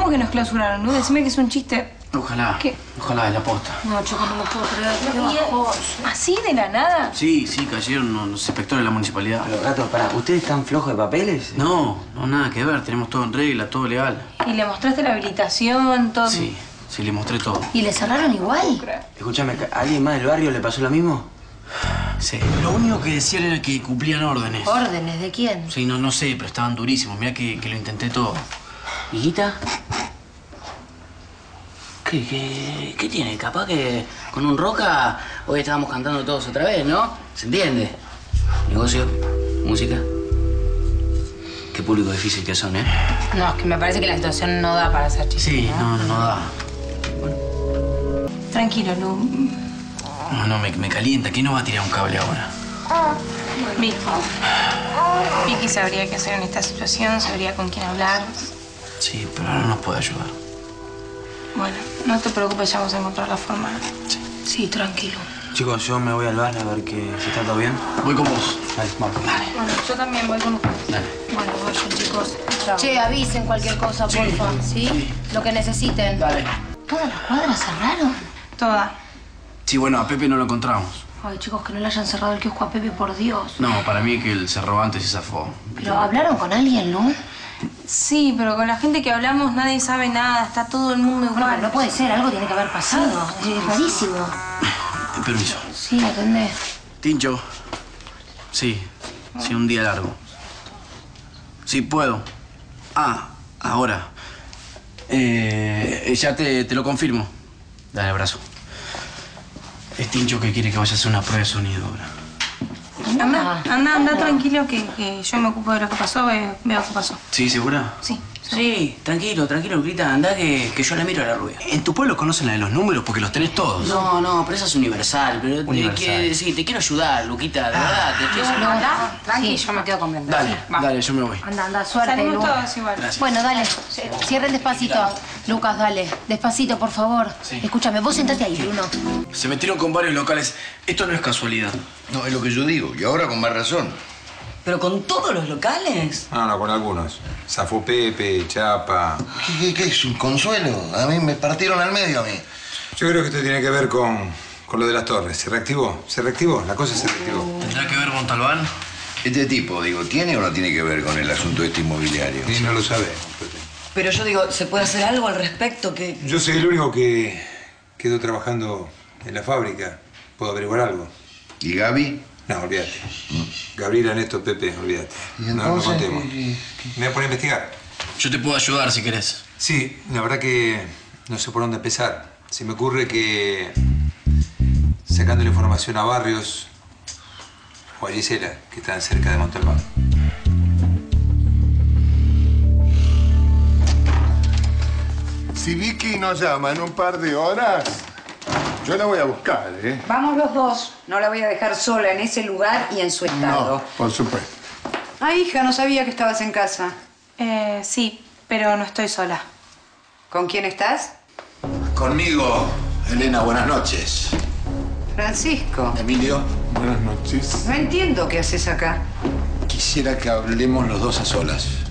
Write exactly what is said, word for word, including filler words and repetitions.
¿Cómo que nos clausuraron, Lu? Decime que es un chiste. Ojalá. ¿Qué? Ojalá, es la posta. No, Choco, no lo puedo creer. Qué bajón. ¿Así de la nada? Sí, sí, cayeron los inspectores de la municipalidad. Pero, gato, pará, ¿ustedes están flojos de papeles? No, no, nada que ver. Tenemos todo en regla, todo legal. ¿Y le mostraste la habilitación, todo? Sí, sí, le mostré todo. ¿Y le cerraron igual? Escúchame, ¿a alguien más del barrio le pasó lo mismo? Sí. Lo único que decían era que cumplían órdenes. ¿Órdenes de quién? Sí, no, no sé, pero estaban durísimos. Mirá que, que lo intenté todo. ¿Higuita? ¿Qué, qué, ¿Qué tiene? Capaz que con un roca hoy estábamos cantando todos otra vez, ¿no? ¿Se entiende? Negocio, música. Qué público difícil que son, ¿eh? No, es que me parece que la situación no da para hacer chistes. Sí, no, no, no da. Bueno. Tranquilo, Lu. No, no, me, me calienta. ¿Quién nos va a tirar un cable ahora? Vicky. Vicky sabría qué hacer en esta situación, sabría con quién hablar. Sí, pero ahora no nos puede ayudar. Bueno, no te preocupes, ya vamos a encontrar la forma. Sí. Sí, tranquilo. Chicos, yo me voy al bar a ver que si está todo bien. Voy con vos. Dale, vamos. Dale. Bueno, yo también voy con ustedes. Dale. Bueno, vayan, chicos. Che, avisen cualquier cosa, Sí. porfa, ¿sí? Sí. Lo que necesiten. Dale. ¿Todas las cuadras cerraron? Todas. Sí, bueno, a Pepe no lo encontramos. Ay, chicos, que no le hayan cerrado el kiosco a Pepe, por Dios. No, para mí que él cerró antes y zafó. ¿Pero hablaron con alguien, no? Sí, pero con la gente que hablamos nadie sabe nada. Está todo el mundo igual. Bueno, no puede ser. Algo tiene que haber pasado. Es rarísimo. Eh, Permiso. Sí, atendé. Tincho. Sí. Sí, un día largo. Sí, puedo. Ah, ahora. Eh, ya te, te lo confirmo. Dale, abrazo. Es Tincho que quiere que vaya a hacer una prueba de sonido ahora. Anda, anda, anda tranquilo que, que yo me ocupo de lo que pasó, veo, veo qué pasó. ¿Sí, segura? Sí. Sí, tranquilo, tranquilo, Grita. Andá que, que yo la miro a la rubia. ¿En tu pueblo conocen la de los números? Porque los tenés todos. No, no, pero esa es universal. Pero te- Universal. que- sí, te quiero ayudar, Luquita, de verdad. Te estoy No, anda, tranqui, yo me quedo con Brenda. Dale, dale, yo me voy. Anda, anda, suerte, Salimos Lu. todos igual. Gracias. Bueno, dale. Cierren despacito. Lucas, dale. Despacito, por favor. Sí. Escúchame, vos sentate ahí, Bruno. Se metieron con varios locales. Esto no es casualidad. No, es lo que yo digo. Y ahora con más razón. ¿Pero con todos los locales? No, no, con algunos. Zafó Pepe, Chapa. ¿Qué, qué, qué es un consuelo? A mí me partieron al medio a mí. Yo creo que esto tiene que ver con, con lo de las torres. ¿Se reactivó? ¿Se reactivó? La cosa se reactivó. ¿Tendrá que ver Montalbán? Este tipo, digo, ¿tiene o no tiene que ver con el asunto este inmobiliario? Y no lo sabemos, Pepe. Pero yo digo, ¿se puede hacer algo al respecto? Que... Yo soy el único que quedó trabajando en la fábrica. ¿Puedo averiguar algo? ¿Y Gaby? No, olvídate. Gabriela, Néstor, Pepe, olvídate. ¿Y No, no entonces contemos. qué- qué- qué? Me voy a poner a investigar. Yo te puedo ayudar si querés. Sí, la verdad que no sé por dónde empezar. Se me ocurre que sacando la información a Barrios o a Gisela, que están cerca de Montalbán. Si Vicky nos llama en un par de horas, yo la voy a buscar, ¿eh? Vamos los dos. No la voy a dejar sola en ese lugar y en su estado. No, por supuesto. Ah, hija, no sabía que estabas en casa. Eh, sí, pero no estoy sola. ¿Con quién estás? Conmigo, Elena, buenas noches. Francisco. Emilio, Buenas noches. No entiendo qué haces acá. quisiera que hablemos los dos a solas.